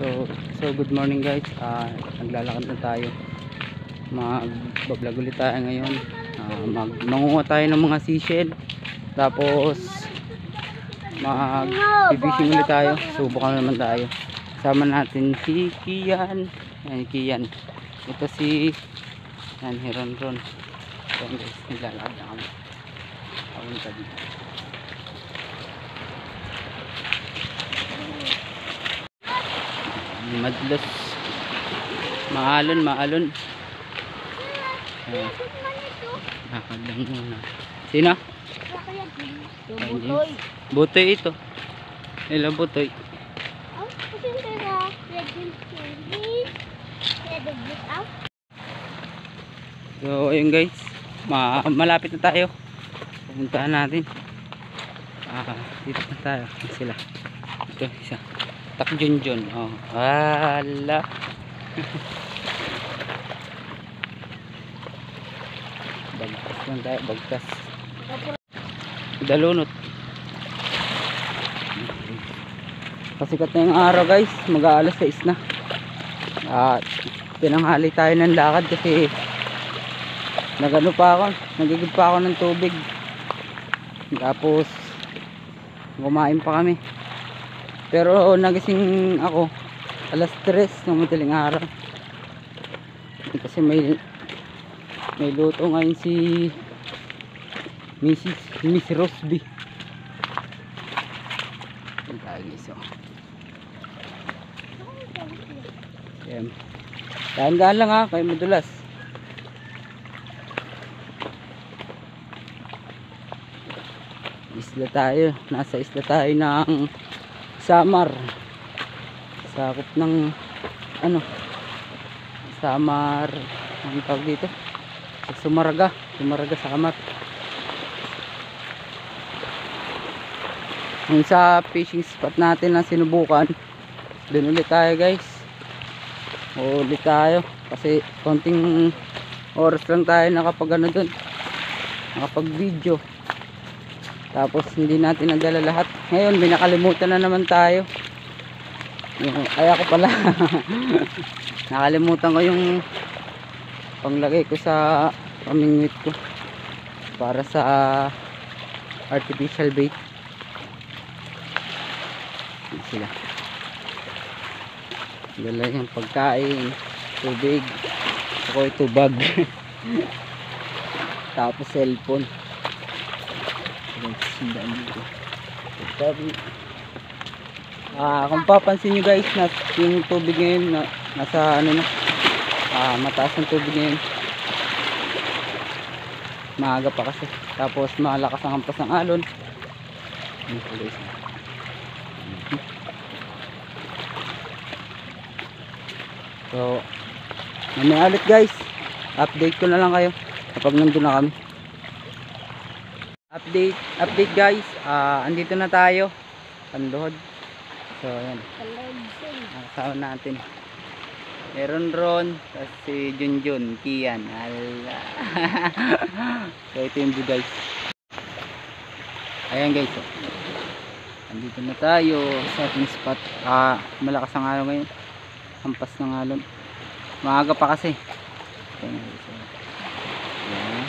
So good morning guys. Naglalakad na tayo. Mag-vlog ulit tayo ngayon. Mangunguha tayo ng mga seashell. Tapos mag-fishing ulit tayo. Subukan naman tayo. Sama natin si Kian. Yan, Kian. Ito si Hiron-ron. So guys, naglalakad na kami. Papunta dito. Madlos, maalon lakad lang muna. Sino? Butoy ito. Ilang butoy? So ayun guys, malapit na tayo. Pupuntahan natin. Dito na tayo. Sila ito isa Junjun. Oh, wala. Bagtas lang tayo, bagtas. Dalunot. Pasikat na yung araw guys, mag-aalas 6 na. At pinanghali tayo ng lakad kasi nagano pa ako, nagigib pa ako ng tubig. Tapos kumain pa kami. Pero nagising ako alas 3 ng madaling araw. Kasi may luto ngayon si Miss Rosby. So gaan lang ha, kayo madulas. Isla tayo, nasa isla tayo ng Samar, sakop ng Samar, ang tawag dito, Sumaraga Samar. Yung sa fishing spot natin na sinubukan, dun ulit tayo guys. Ulit tayo kasi konting oras lang tayo nakapag dun, nakapag video. Tapos hindi natin nadala lahat. Ngayon may nakalimutan na naman tayo. Ay ako pala nakalimutan ko yung panglagay ko sa pamingwit ko para sa artificial bait. Sila dala yung pagkain, tubig, ako ito bag tapos cellphone. Kung papansin nyo guys, yung tubig ngayon nasa mataas ng tubig ngayon. Maaga pa kasi, tapos malakas ang hampas ng alon. So mamaya ulit guys, update ko na lang kayo kapag nandun na kami. Update guys, andito na tayo Pandohod. So ayan, kasama natin Hiron-ron, tapos si Junjun, Kian. So ito yung view guys. Ayan guys, so andito na tayo sa ating spot. Malakas ang araw ngayon, hampas ng alon, maaga pa kasi. Ayan, so, ayan.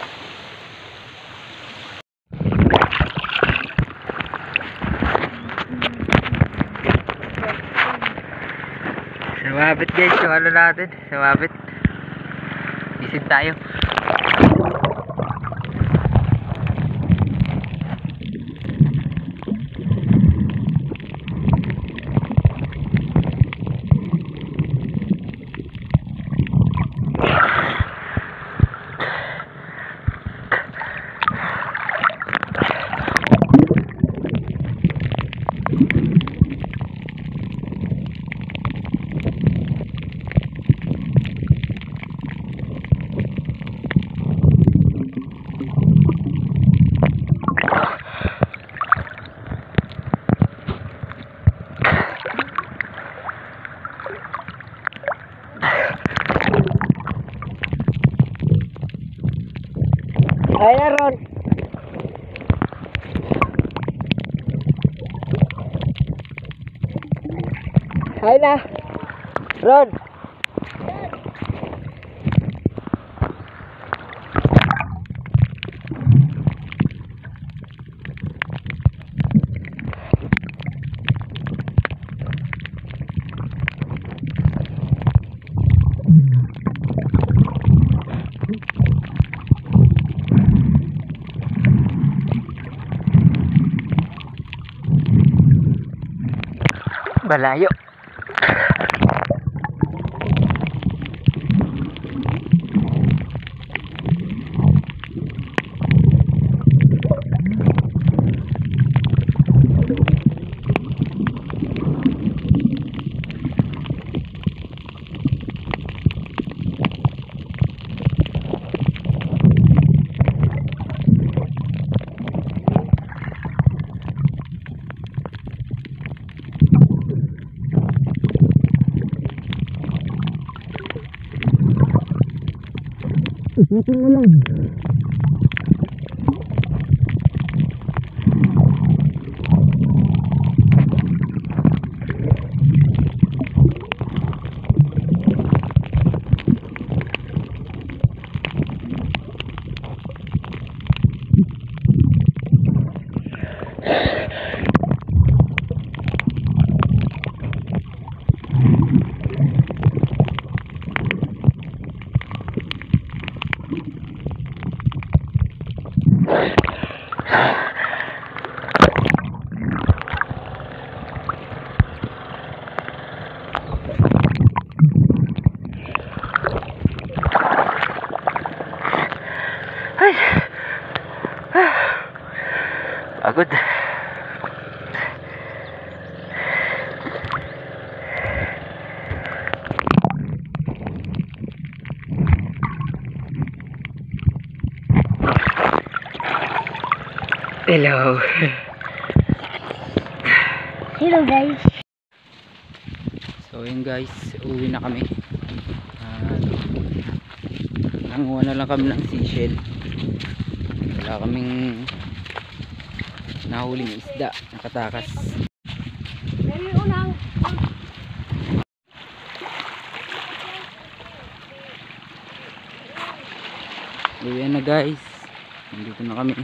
Sumabit guys yung natin, sumabit. Isid tayo. Ay na ron. Hay na. Ron. Malayo. Ikutin mo lang. Pagod. Hello. Hello guys. So yun guys, uwi na kami. Nanguha na lang kami ng seashell. Wala kaming nahuling isda, nakatakas. Uwi na guys. Nandito na kami.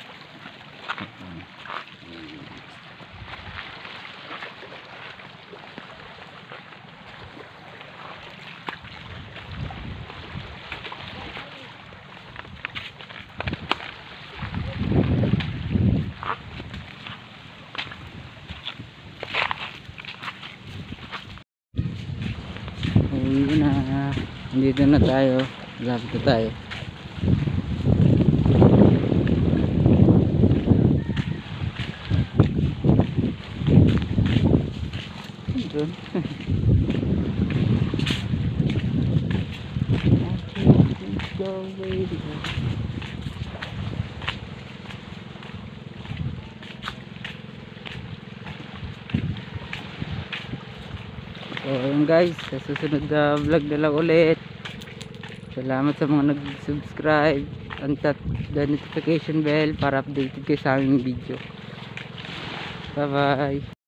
Uwi na. Nandito na tayo. Lapit na tayo. Doon. So ayun guys, sa susunod na vlog na lang ulit. Salamat sa mga nag-subscribe and tap the notification bell para updated kayo sa aming video. Bye bye.